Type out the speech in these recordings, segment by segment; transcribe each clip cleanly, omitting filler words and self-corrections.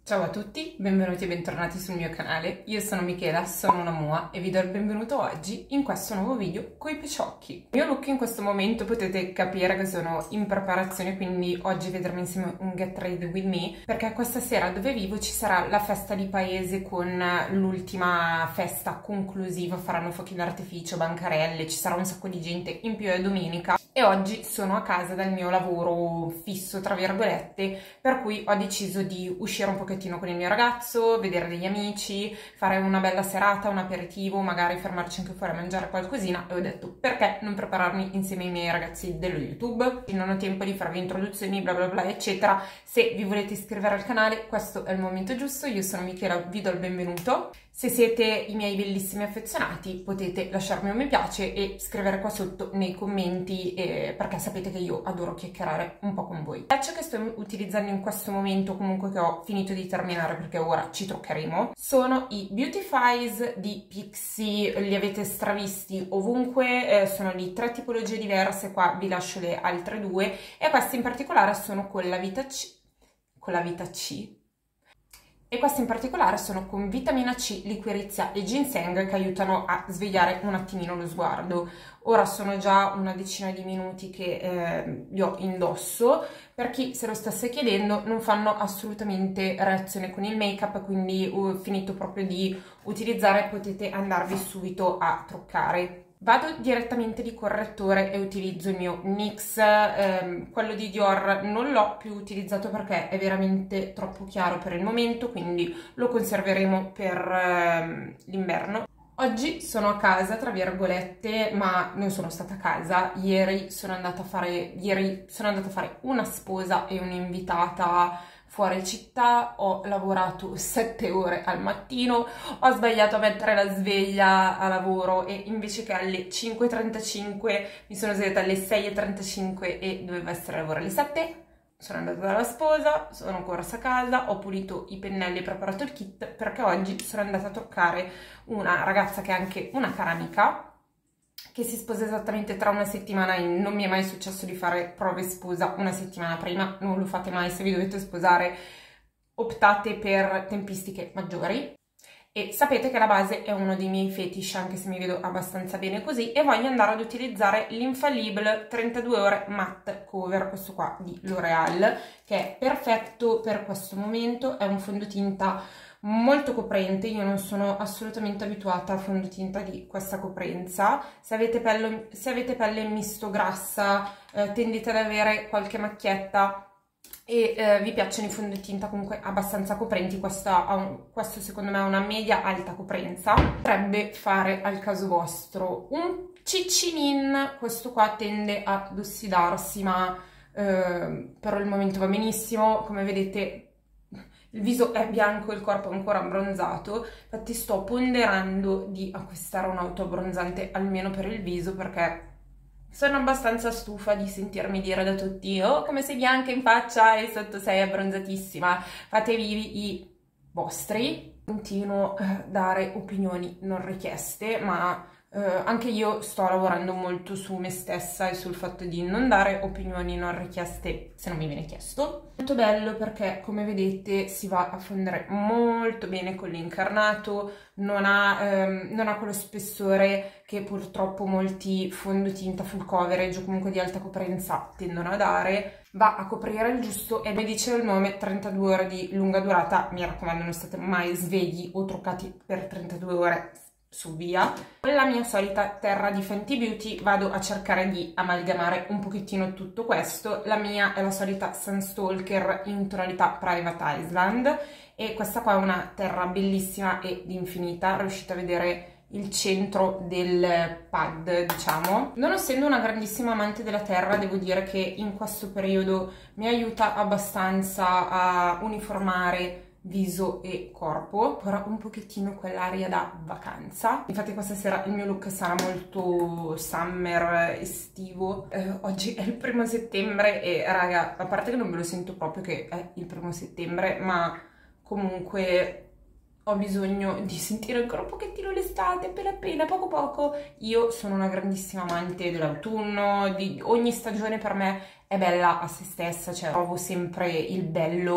Ciao a tutti, benvenuti e bentornati sul mio canale. Io sono Michela, sono una Mua e vi do il benvenuto oggi in questo nuovo video coi peciocchi. Il mio look in questo momento potete capire che sono in preparazione, quindi oggi vedremo insieme un Get Ready With Me, perché questa sera dove vivo ci sarà la festa di paese con l'ultima festa conclusiva, faranno fuochi d'artificio, bancarelle, ci sarà un sacco di gente, in più è domenica e oggi sono a casa dal mio lavoro fisso, tra virgolette, per cui ho deciso di uscire un pochettino con il mio ragazzo, vedere degli amici, fare una bella serata, un aperitivo, magari fermarci anche fuori a mangiare qualcosina, e ho detto perché non prepararmi insieme ai miei ragazzi dello YouTube. Non ho tempo di farvi introduzioni, bla bla bla eccetera. Se vi volete iscrivere al canale questo è il momento giusto. Io sono Michela, vi do il benvenuto. Se siete i miei bellissimi affezionati potete lasciarmi un mi piace e scrivere qua sotto nei commenti, perché sapete che io adoro chiacchierare un po' con voi. Il patch che sto utilizzando in questo momento, comunque che ho finito di terminare perché ora ci truccheremo, sono i Beautifies di Pixi. Li avete stravisti ovunque, sono di 3 tipologie diverse, qua vi lascio le altre 2 e queste in particolare sono con la vita C, e queste in particolare sono con vitamina C, liquirizia e ginseng che aiutano a svegliare un attimino lo sguardo. Ora sono già una decina di minuti che li ho indosso. Per chi se lo stesse chiedendo, non fanno assolutamente reazione con il make up, quindi finito proprio di utilizzare potete andarvi subito a truccare. Vado direttamente di correttore e utilizzo il mio NYX, quello di Dior non l'ho più utilizzato perché è veramente troppo chiaro per il momento, quindi lo conserveremo per l'inverno. Oggi sono a casa, tra virgolette, ma non sono stata a casa. Ieri sono andata a fare una sposa e un'invitata fuori città, ho lavorato 7 ore al mattino, ho sbagliato a mettere la sveglia a lavoro e invece che alle 5:35 mi sono svegliata alle 6:35 e doveva essere a lavoro alle 7. Sono andata dalla sposa, sono corsa a casa, ho pulito i pennelli e preparato il kit perché oggi sono andata a toccare una ragazza che è anche una cara amica, che si sposa esattamente tra una settimana e non mi è mai successo di fare prove sposa una settimana prima. Non lo fate mai, se vi dovete sposare optate per tempistiche maggiori. E sapete che la base è uno dei miei fetish, anche se mi vedo abbastanza bene così, e voglio andare ad utilizzare l'Infallible 32 ore matte cover, questo qua di L'Oreal, che è perfetto per questo momento. È un fondotinta molto coprente, io non sono assolutamente abituata al fondotinta di questa coprenza. Se avete pelle misto grassa, tendete ad avere qualche macchietta e vi piacciono i fondotinta comunque abbastanza coprenti, questo secondo me ha una media alta coprenza, potrebbe fare al caso vostro. Un ciccinin, questo qua tende ad ossidarsi, ma per il momento va benissimo. Come vedete il viso è bianco, il corpo è ancora abbronzato, infatti sto ponderando di acquistare un autoabbronzante almeno per il viso, perché sono abbastanza stufa di sentirmi dire da tutti: oh, come sei bianca in faccia e sotto sei abbronzatissima. Fatevi i vostri. Continuo a dare opinioni non richieste, ma anche io sto lavorando molto su me stessa e sul fatto di non dare opinioni non richieste se non mi viene chiesto. Molto bello perché, come vedete, si va a fondere molto bene con l'incarnato, non ha quello spessore che purtroppo molti fondotinta full coverage o comunque di alta coprenza tendono a dare. Va a coprire il giusto e, come dice il nome, 32 ore di lunga durata. Mi raccomando, non state mai svegli o truccati per 32 ore su via. Con la mia solita terra di Fenty Beauty vado a cercare di amalgamare un pochettino tutto questo. La mia è la solita Sunstalker in tonalità Private Island e questa qua è una terra bellissima ed infinita. Riuscite a vedere il centro del pad, diciamo. Non essendo una grandissima amante della terra, devo dire che in questo periodo mi aiuta abbastanza a uniformare viso e corpo, ancora un pochettino quell'aria da vacanza. Infatti questa sera il mio look sarà molto summer, estivo. Oggi è il 1° settembre e raga, a parte che non me lo sento proprio che è il 1° settembre, ma comunque ho bisogno di sentire ancora un pochettino l'estate, appena, poco poco. Io sono una grandissima amante dell'autunno, di ogni stagione per me è bella a se stessa, cioè trovo sempre il bello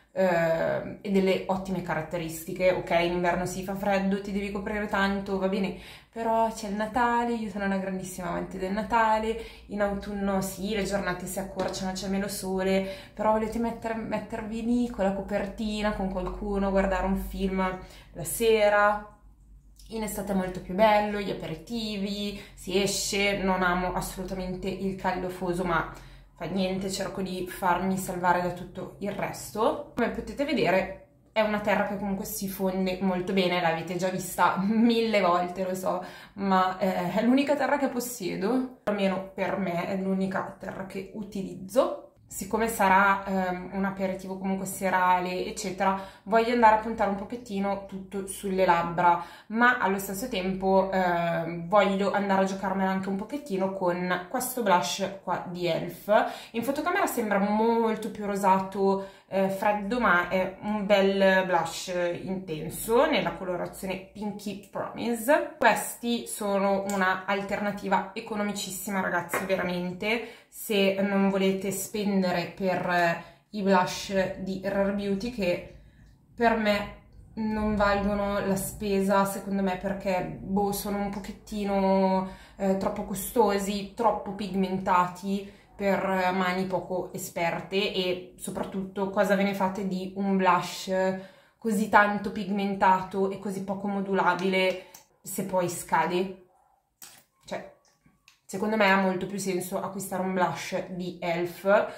e delle ottime caratteristiche. Ok, in inverno si fa freddo, ti devi coprire tanto, va bene, però c'è il Natale, io sono una grandissima amante del Natale, in autunno sì, le giornate si accorciano, c'è meno sole, però volete mettervi lì con la copertina, con qualcuno, guardare un film la sera. In estate è molto più bello, gli aperitivi, si esce, non amo assolutamente il caldo afoso, ma fa niente, cerco di farmi salvare da tutto il resto. Come potete vedere è una terra che comunque si fonde molto bene, l'avete già vista 1000 volte, lo so, ma è l'unica terra che possiedo, almeno per me è l'unica terra che utilizzo. Siccome sarà un aperitivo comunque serale, eccetera, voglio andare a puntare un pochettino tutto sulle labbra, ma allo stesso tempo voglio andare a giocarmela anche un pochettino con questo blush qua di Elf. In fotocamera sembra molto più rosato, freddo, ma è un bel blush intenso nella colorazione Pinky Promise. Questi sono una alternativa economicissima, ragazzi, veramente, se non volete spendere per i blush di Rare Beauty, che per me non valgono la spesa, secondo me, perché boh, sono un pochettino troppo costosi, troppo pigmentati per mani poco esperte, e soprattutto cosa ve ne fate di un blush così tanto pigmentato e così poco modulabile se poi scade? Cioè, secondo me ha molto più senso acquistare un blush di Elf,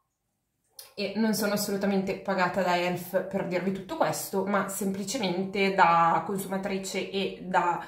e non sono assolutamente pagata da Elf per dirvi tutto questo, ma semplicemente da consumatrice e da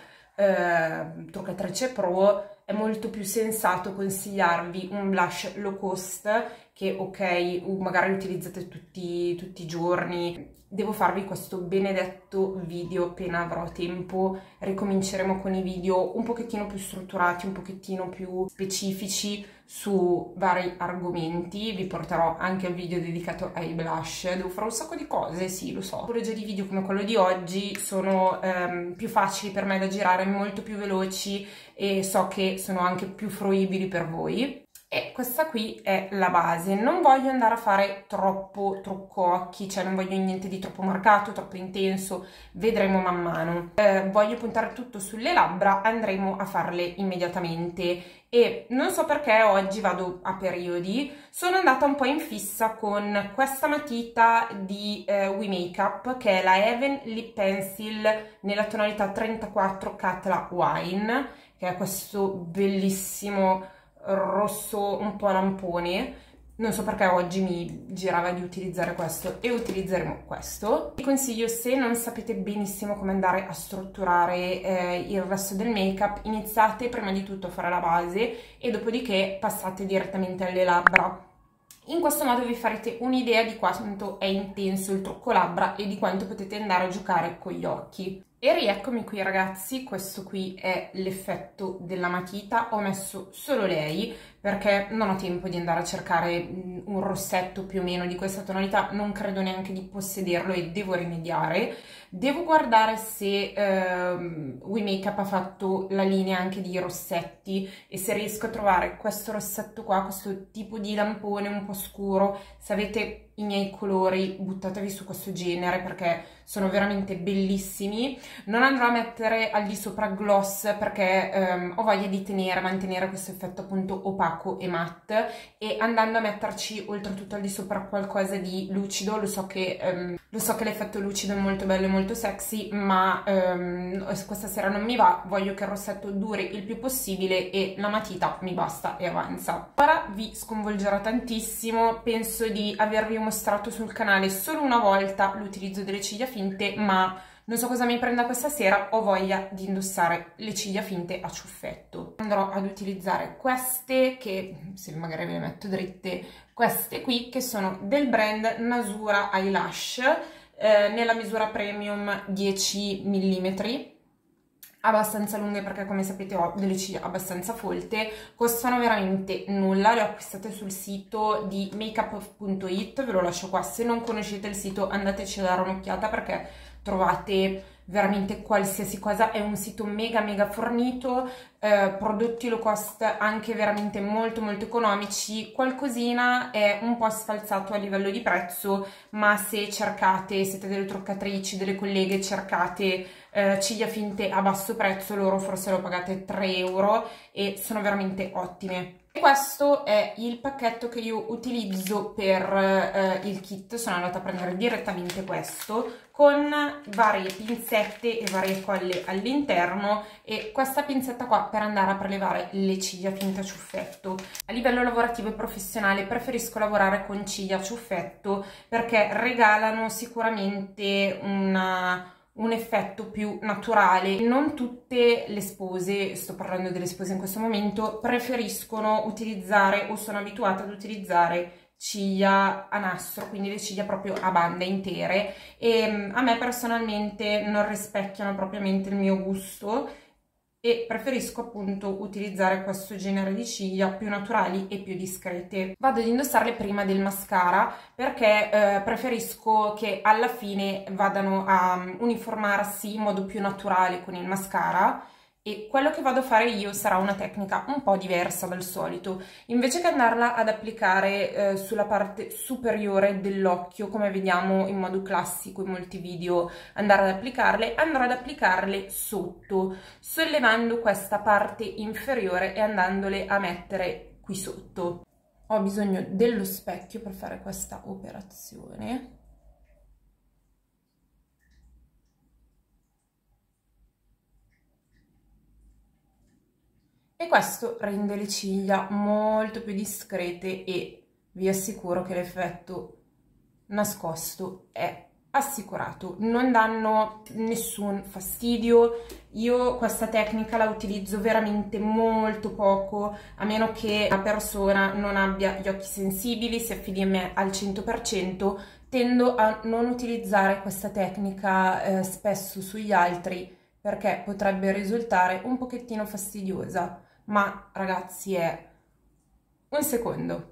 truccatrice pro è molto più sensato consigliarvi un blush low cost che, ok, magari utilizzate tutti i giorni. Devo farvi questo benedetto video appena avrò tempo, ricominceremo con i video un pochettino più strutturati, un pochettino più specifici su vari argomenti. Vi porterò anche il video dedicato ai blush, devo fare un sacco di cose, sì, lo so. Tipologie di video come quello di oggi sono più facili per me da girare, molto più veloci, e so che sono anche più fruibili per voi. E questa qui è la base. Non voglio andare a fare troppo trucco occhi, cioè non voglio niente di troppo marcato, troppo intenso, vedremo man mano. Voglio puntare tutto sulle labbra, andremo a farle immediatamente, e non so perché oggi vado a periodi. Sono andata un po' in fissa con questa matita di We Makeup, che è la Even Lip Pencil nella tonalità 34 Katla Wine, che è questo bellissimo rosso un po' lampone. Non so perché oggi mi girava di utilizzare questo, e utilizzeremo questo. Vi consiglio, se non sapete benissimo come andare a strutturare il resto del make-up, iniziate prima di tutto a fare la base e dopodiché passate direttamente alle labbra. In questo modo vi farete un'idea di quanto è intenso il trucco labbra e di quanto potete andare a giocare con gli occhi. E rieccomi qui, ragazzi, questo qui è l'effetto della matita. Ho messo solo lei perché non ho tempo di andare a cercare un rossetto più o meno di questa tonalità, non credo neanche di possederlo e devo rimediare. Devo guardare se We Makeup ha fatto la linea anche di rossetti, e se riesco a trovare questo rossetto qua, questo tipo di lampone un po' scuro. Se avete i miei colori, buttatevi su questo genere perché sono veramente bellissimi. Non andrò a mettere al di sopra gloss perché ho voglia di mantenere questo effetto appunto opaco e matte, e andando a metterci oltretutto al di sopra qualcosa di lucido. Lo so che l'effetto lucido è molto bello e molto sexy, ma questa sera non mi va. Voglio che il rossetto duri il più possibile e la matita mi basta e avanza. Ora vi sconvolgerò tantissimo, penso di avervi mostrato sul canale solo una volta l'utilizzo delle ciglia finte, ma non so cosa mi prenda questa sera, ho voglia di indossare le ciglia finte a ciuffetto. Andrò ad utilizzare queste, che se magari ve le metto dritte, queste qui, che sono del brand Nasura Eyelash, nella misura premium 10 mm, abbastanza lunghe perché come sapete ho delle ciglia abbastanza folte. Costano veramente nulla, le ho acquistate sul sito di makeup.it, ve lo lascio qua. Se non conoscete il sito andateci a dare un'occhiata perché trovate veramente qualsiasi cosa, è un sito mega mega fornito, prodotti low cost anche veramente molto molto economici, qualcosina è un po' sfalsato a livello di prezzo, ma se cercate, siete delle truccatrici, delle colleghe, cercate ciglia finte a basso prezzo, loro forse lo pagate 3 euro e sono veramente ottime. E questo è il pacchetto che io utilizzo per il kit, sono andata a prendere direttamente questo, con varie pinzette e varie colle all'interno, e questa pinzetta qua per andare a prelevare le ciglia finte a ciuffetto. A livello lavorativo e professionale preferisco lavorare con ciglia a ciuffetto perché regalano sicuramente un effetto più naturale. Non tutte le spose, sto parlando delle spose in questo momento, preferiscono utilizzare o sono abituate ad utilizzare ciglia a nastro, quindi le ciglia proprio a bande intere, e a me personalmente non rispecchiano propriamente il mio gusto e preferisco appunto utilizzare questo genere di ciglia più naturali e più discrete. Vado ad indossarle prima del mascara perché preferisco che alla fine vadano a uniformarsi in modo più naturale con il mascara, e quello che vado a fare io sarà una tecnica un po' diversa dal solito. Invece che andarla ad applicare sulla parte superiore dell'occhio, come vediamo in modo classico in molti video andare ad applicarle, andrò ad applicarle sotto, sollevando questa parte inferiore e andandole a mettere qui sotto. Ho bisogno dello specchio per fare questa operazione. E questo rende le ciglia molto più discrete e vi assicuro che l'effetto nascosto è assicurato, non danno nessun fastidio. Io questa tecnica la utilizzo veramente molto poco, a meno che la persona non abbia gli occhi sensibili, si affidi a me al 100%, tendo a non utilizzare questa tecnica spesso sugli altri perché potrebbe risultare un pochettino fastidiosa, ma ragazzi è un secondo.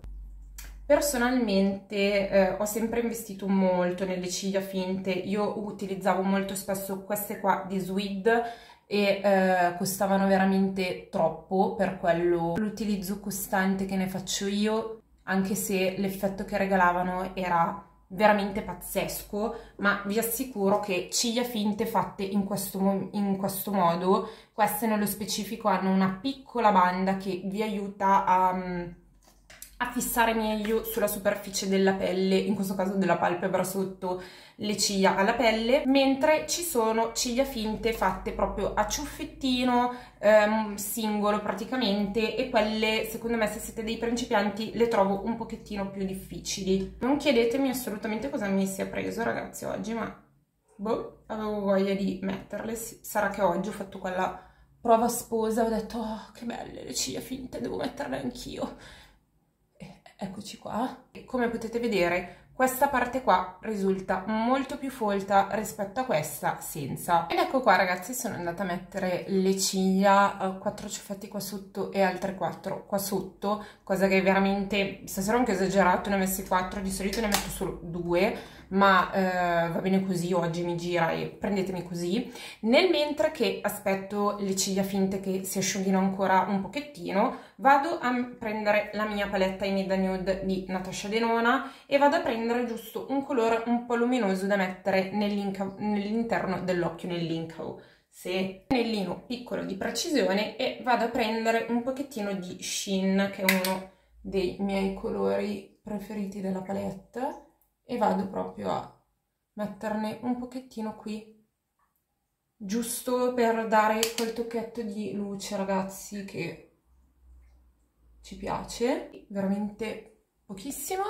Personalmente ho sempre investito molto nelle ciglia finte, io utilizzavo molto spesso queste qua di Swid e costavano veramente troppo per quello l'utilizzo costante che ne faccio io, anche se l'effetto che regalavano era veramente pazzesco, ma vi assicuro che ciglia finte fatte in questo modo, queste nello specifico hanno una piccola banda che vi aiuta a fissare meglio sulla superficie della pelle, in questo caso della palpebra sotto le ciglia alla pelle, mentre ci sono ciglia finte fatte proprio a ciuffettino, singolo praticamente, e quelle secondo me, se siete dei principianti, le trovo un pochettino più difficili. Non chiedetemi assolutamente cosa mi sia preso ragazzi oggi, ma boh, avevo voglia di metterle. Sarà che oggi ho fatto quella prova sposa, ho detto oh che belle le ciglia finte, devo metterle anch'io. Eccoci qua. E come potete vedere questa parte qua risulta molto più folta rispetto a questa senza. Ed ecco qua ragazzi, sono andata a mettere le ciglia, 4 ciuffetti qua sotto e altre 4 qua sotto, cosa che veramente stasera ho anche esagerato, ne ho messi 4, di solito ne metto solo 2, ma va bene così, oggi mi gira e prendetemi così. Nel mentre che aspetto le ciglia finte che si asciughino ancora un pochettino, vado a prendere la mia paletta Inida Nude di Natasha Denona e vado a prendere giusto un colore un po' luminoso da mettere nell'interno dell'occhio, nell'incavo. Se pennellino piccolo di precisione, e vado a prendere un pochettino di Shein, che è uno dei miei colori preferiti della palette, e vado proprio a metterne un pochettino qui, giusto per dare quel tocchetto di luce ragazzi che ci piace, veramente pochissima.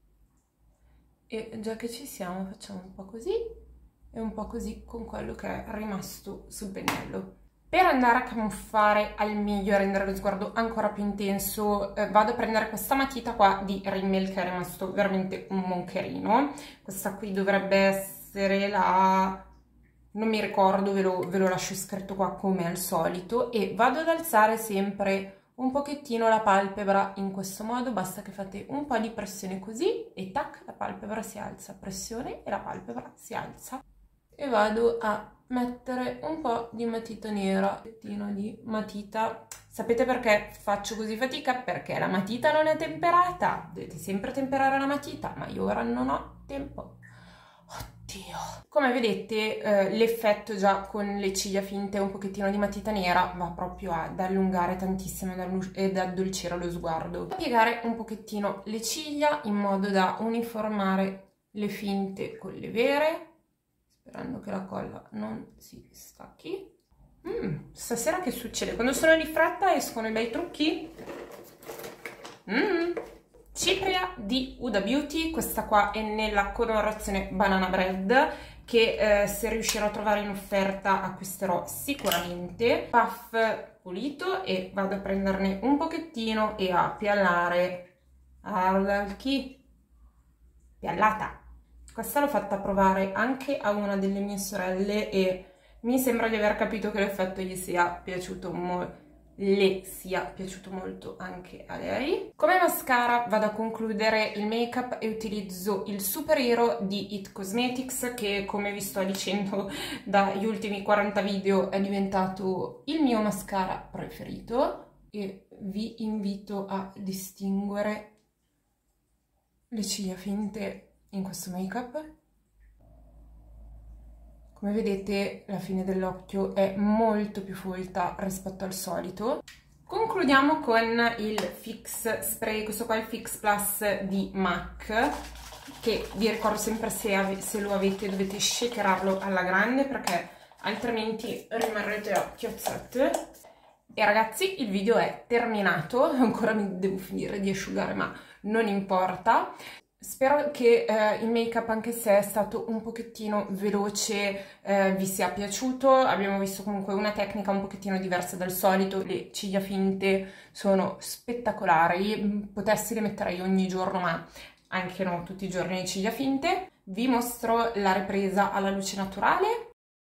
E già che ci siamo facciamo un po' così e un po' così con quello che è rimasto sul pennello. Per andare a camuffare al meglio e rendere lo sguardo ancora più intenso, vado a prendere questa matita qua di Rimmel, che è rimasto veramente un moncherino. Questa qui dovrebbe essere la... non mi ricordo, ve lo lascio scritto qua come al solito, e vado ad alzare sempre un pochettino la palpebra in questo modo, basta che fate un po' di pressione così e tac, la palpebra si alza, pressione e la palpebra si alza. e vado a mettere un po' di matita nera, un pettino di matita. Sapete perché faccio così fatica? Perché la matita non è temperata. Dovete sempre temperare la matita, ma io ora non ho tempo. Oddio. Come vedete l'effetto già con le ciglia finte e un pochettino di matita nera va proprio ad allungare tantissimo ed addolcire lo sguardo. Piegare un pochettino le ciglia in modo da uniformare le finte con le vere, sperando che la colla non si stacchi. Stasera che succede? Quando sono di fretta escono i bei trucchi. Cipria di Huda Beauty, questa qua è nella colorazione Banana Bread, che se riuscirò a trovare in offerta acquisterò sicuramente. Puff pulito e vado a prenderne un pochettino e a piallare piallata. Questa l'ho fatta provare anche a una delle mie sorelle e mi sembra di aver capito che l'effetto le sia piaciuto molto anche a lei. Come mascara vado a concludere il make up e utilizzo il Superhero di It Cosmetics, che come vi sto dicendo dagli ultimi 40 video è diventato il mio mascara preferito, e vi invito a distinguere le ciglia finte in questo make up. Come vedete la fine dell'occhio è molto più folta rispetto al solito. Concludiamo con il Fix Spray, questo qua è il Fix Plus di MAC, che vi ricordo sempre, se lo avete dovete shakerarlo alla grande perché altrimenti rimarrete a chiozzette. E ragazzi, il video è terminato, ancora mi devo finire di asciugare ma non importa. Spero che il make up, anche se è stato un pochettino veloce, vi sia piaciuto. Abbiamo visto comunque una tecnica un pochettino diversa dal solito. Le ciglia finte sono spettacolari, potessi le metterei ogni giorno, ma anche no, tutti i giorni le ciglia finte. Vi mostro la ripresa alla luce naturale.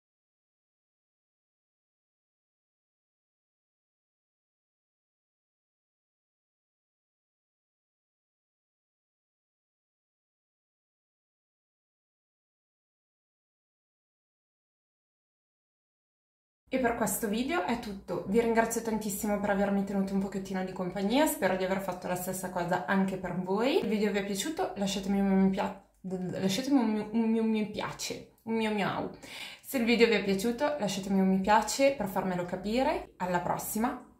E per questo video è tutto, vi ringrazio tantissimo per avermi tenuto un pochettino di compagnia, spero di aver fatto la stessa cosa anche per voi. Se il video vi è piaciuto lasciatemi un mi piace, un mio miau. Se il video vi è piaciuto lasciatemi un mi piace per farmelo capire. Alla prossima!